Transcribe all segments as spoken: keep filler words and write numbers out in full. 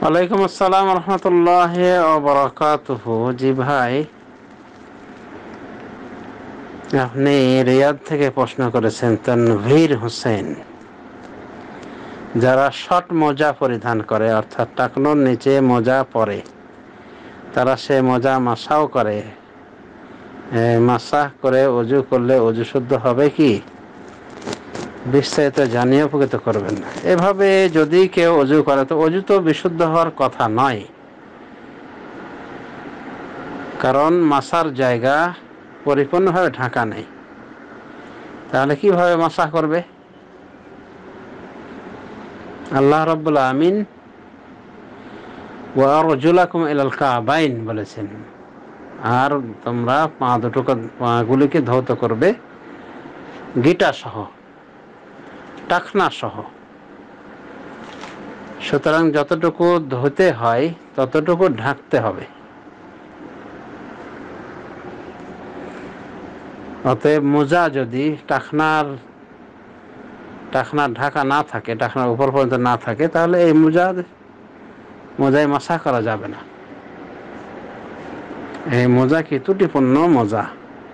ওয়ালাইকুম আসসালাম রহমতুল্লাহি ওয়া বারাকাতুহু। জি ভাই, আপনি রিয়াদ থেকে প্রশ্ন করেছেন তানভীর হোসেন। যারা শর্ট মোজা পরিধান করে অর্থাৎ টাকনোর নিচে মোজা পরে, তারা সে মোজা মাসাও করে, মাসাহ করে অজু করলে অজু শুদ্ধ হবে কি? বিস্তারিত জানিয়ে উপকৃত করবেন। এভাবে যদি কেউ অজু করে তো অজু তো বিশুদ্ধ হওয়ার কথা নয়, কারণ মাসার জায়গা পরিপূর্ণভাবে ঢাকা নেই। তাহলে কিভাবে মাসাহ করবে? আল্লাহ রাব্বুল আমিন ওয়া আরজুলাকুম ইলাল কাবাইন বলেছেন, আর তোমরা পা দুটো পাগুলিকে ধৌত করবে গিটা সহ, টাকনা সহ। সুতরাং যতটুকু ধুতে হয় ততটুকু ঢাকতে হবে। অতএব মোজা যদি টাকনার টাকনার ঢাকা না থাকে, টাকনার উপর পর্যন্ত না থাকে, তাহলে এই মোজা মোজায় মাসা করা যাবে না। এই মোজা কি ত্রুটিপূর্ণ মোজা।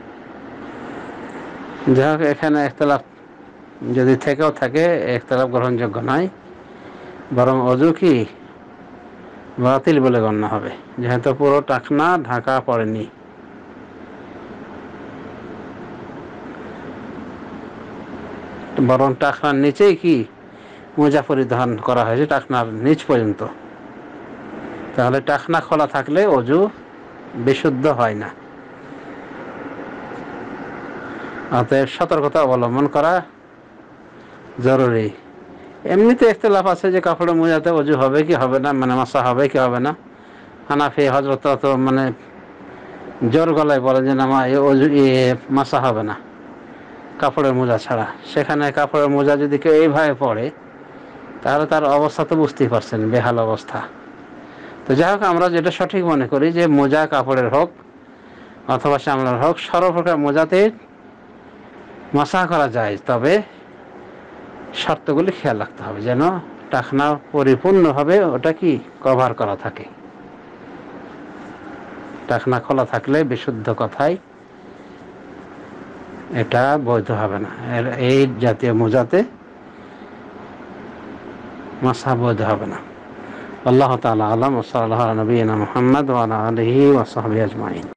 যাই হোক, এখানে ইখতিলাফ যদি থেকেও থাকে, ইখতিলাফ গ্রহণযোগ্য নয়, বরং অজু কি বাতিল বলে গণ্য হবে, যেহেতু পুরো টাকনা ঢাকা পড়েনি। বরং টাকনার নিচেই কি মোজা পরিধান করা হয়েছে, টাকনার নিচ পর্যন্ত। তাহলে টাকনা খোলা থাকলে অজু বিশুদ্ধ হয় না। অতএব সতর্কতা অবলম্বন করা জরুরি। এমনিতে ইখতিলাফ আছে যে কাপড়ে মোজাতে অজু হবে কি হবে না, মানে মাসা হবে কি হবে না। হানাফি হযরত তো মানে জোর গলায় বলে যে না, অজু মাসা হবে না কাপড়ের মোজা ছাড়া। সেখানে কাপড়ের মোজা যদি কেউ এইভাবে পড়ে, তাহলে তার অবস্থা তো বুঝতেই পারছেন, বেহাল অবস্থা। তো যাই হোক, আমরা যেটা সঠিক মনে করি যে মোজা কাপড়ের হোক অথবা চামড়ার হোক, সর্বপ্রকার মোজাতে মাসা করা যায়, তবে শর্তগুলি খেয়াল রাখতে হবে যেন টাকনা পরিপূর্ণভাবে ওটা কি কভার করা থাকে। টাকনা খোলা থাকলে বিশুদ্ধ কথাই এটা বৈধ হবে না। এই জাতীয় মোজাতে মাসা বৈধ হবে না। আল্লাহ তাআলা আ'লাম। ওয়া সাল্লাল্লাহু আলা নবিয়িনা মুহাম্মদ ওয়া আলা আলিহি ওয়া সাহবিহি আজমাইন।